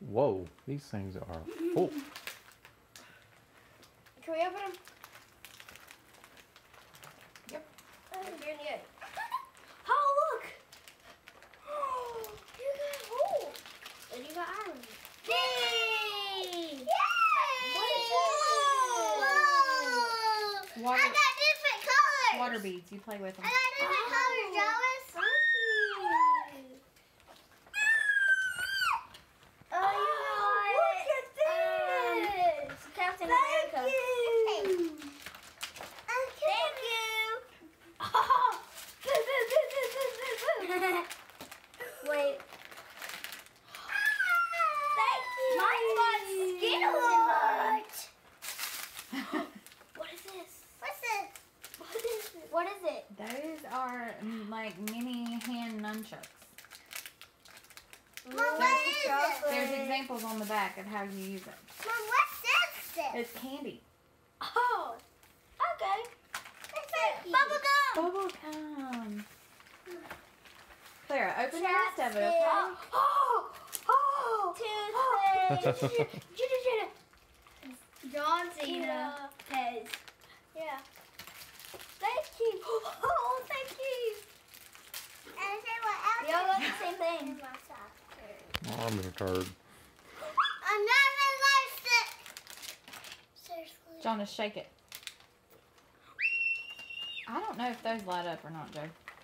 Whoa, these things are full. Can we open them? Yep. You're in the egg. Oh, look! You got holes. And you got iron. Yay! Yay! What is this? Water, I got different colors. water beads. You play with them. I got different colors, Jonas. Look at this! Captain America. Thank you! Thank you! Wait. Thank you! Mine's got Skittles! What is this? What's this? What is it? What is it? Those are like mini hand nunchucks. Mom, what is it? There's examples on the back of how you use it. Mom, what's this? It's candy. Oh, okay. Bubble gum. Bubble gum. Clara, open the rest of it, Chapstick. okay? Toothpaste. John Cena. Pez. Yeah. Thank you. Oh, thank you. And say what else? We all got the same thing. Oh, I'm in a turd. Another lipstick. Seriously. Jonas, shake it. I don't know if those light up or not, Joe.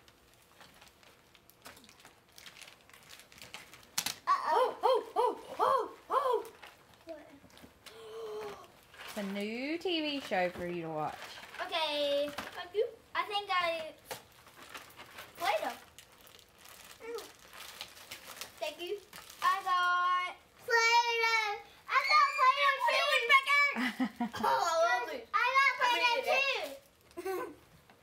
Oh. What? It's a new TV show for you to watch. Okay. Thank you. I think I Play-Doh. Thank you. I got Play-Doh. I got Play-Doh too. Oh, I love it. I got Play-Doh too.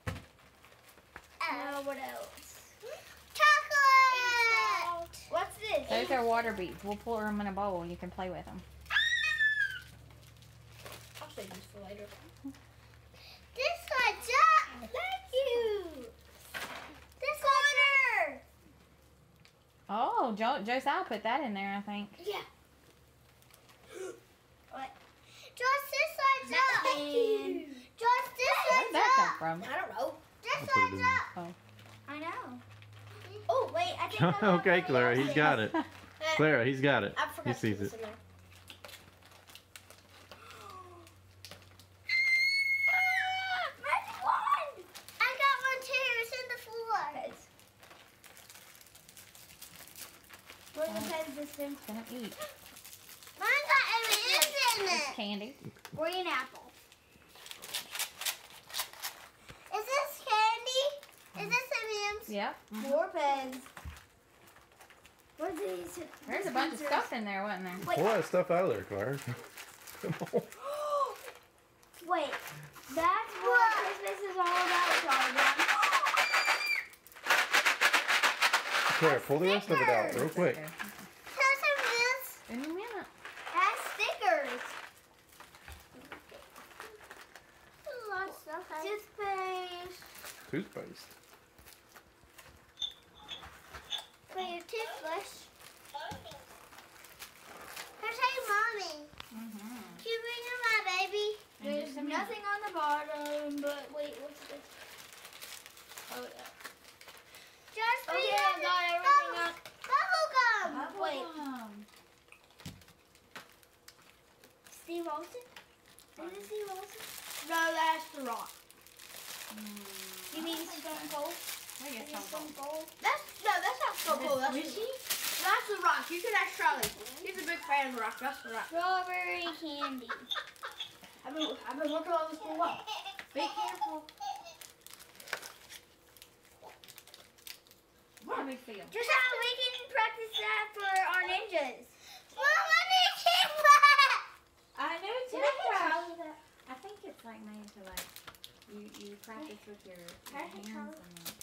What else? Chocolate. What's this? Those are water beads. We'll pour them in a bowl and you can play with them. I'll save this for later. This one's up. Thank you. This water. Oh, Josiah put that in there, I think. Yeah. What? Just this one's up. Thank you. Just this Where'd one's that up. come from? I don't know. This I'll put it one's in. up. Oh. I know. Oh, wait. I think I got Okay, one Clara, else. he's got it. Clara, he's got it. I He forgot to sees put this it. in there. Magic wand! I got one too. It's in the floor. Where's the pens this in? Gonna eat. Mine got M&M's in It's it. candy. Green apple. Is this candy? Is this M&M's? Yep. More pens. What are these? There's a bunch of stuff in there, wasn't there? Wait, Pull that stuff out of there, Clara. Come on. wait. That's what Christmas is all about, Charlie. Clara, pull the rest of it out real quick. In a minute. That's stickers. A lot of stuff. Toothpaste. Toothpaste. Wait, your toothbrush. Here's hey, Mommy. Can you bring in my baby? In There's just a minute. nothing on the bottom, but wait, what's this? Oh, yeah. Just Oh, okay, I got everything up. Bubble gum. Wait, Steve Austin? Is it Steve Austin? No, that's The Rock. You mean Stone Cold? I guess Stone Cold. Cold? That's not Stone Cold. That's That's The Rock. You can ask Charlie. He's a big fan of The Rock. That's The Rock. Strawberry candy. I've been working on this for a while. Be careful. How do we feel? Just how we can practice that for our ninjas. Mom, I know it's I I think it's like made to like you practice with your hands and